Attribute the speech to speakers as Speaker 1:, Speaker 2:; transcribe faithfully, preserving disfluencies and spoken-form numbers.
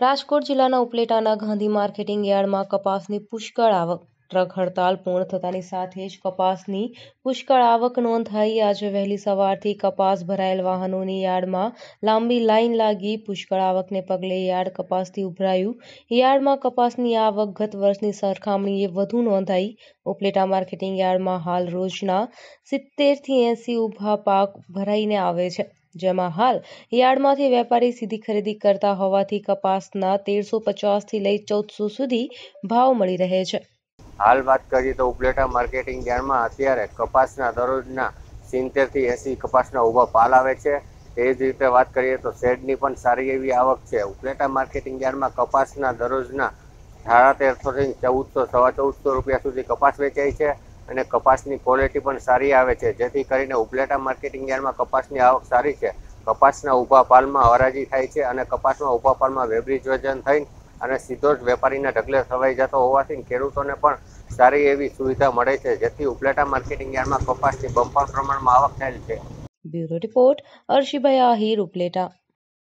Speaker 1: રાજકોટ જિલ્લાના ઉપલેટાના ગાંધી માર્કેટિંગ યાર્ડમાં કપાસની પુષ્કળ આવક. ટ્રક હડતાલ પૂર્ણ થતાની સાથે જ કપાસની પુષ્કળ આવક નોંધાઈ. આજે વહેલી સવારથી કપાસ ભરાયેલ વાહનોની યાર્ડમાં લાંબી લાઈન લાગી. પુષ્કળ આવકને પગલે યાર્ડ કપાસથી ઉભરાયું. યાર્ડમાં કપાસની આવક ગત વર્ષની સરખામણીએ વધુ નોંધાઈ. ઉપલેટા માર્કેટિંગ યાર્ડમાં હાલ રોજના સિત્તેર થી એંસી ઊભા પાક ભરાઈને આવે છે, જેમાં હાલ યાર્ડમાંથી વેપારી સીધી ખરીદી કરતા હોવાથી કપાસના તેરસો પચાસ થી લઈ ચૌદસો સુધી ભાવ મળી રહે છે.
Speaker 2: હાલ વાત કરીએ તો ઉપલેટા માર્કેટિંગ યાર્ડમાં અત્યારે કપાસના દરરોજના સિત્તેર થી એંસી કપાસના ઊભા પાલ આવે છે. એ જ રીતે વાત કરીએ તો શેડની પણ સારી એવી આવક છે. ઉપલેટા માર્કેટિંગ યાર્ડમાં કપાસના દરરોજના સાડા તેરસો થી ચૌદસો સવા ચૌદસો રૂપિયા સુધી કપાસ વેચાય છે અને કપાસની ક્વોલિટી પણ સારી આવે છે, જેથી કરીને ઉપલેટા માર્કેટિંગ યાર્ડમાં કપાસની આવક સારી છે. કપાસના ઊભા પાલમાં હરાજી થાય છે અને કપાસના ઊભા પાલમાં વેબ્રિજ વજન થઈ અને સીધો જ વેપારીના ઢગલે સવાઈ જતો હોવાથી ખેડૂતોને પણ સારી એવી સુવિધા મળે છે, જેથી ઉપલેટા માર્કેટિંગ યાર્ડમાં કપાસની બમ્પર પ્રમાણમાં આવક થયેલ છે.
Speaker 1: Bureau report, Arshibhai Ahir, Upleta.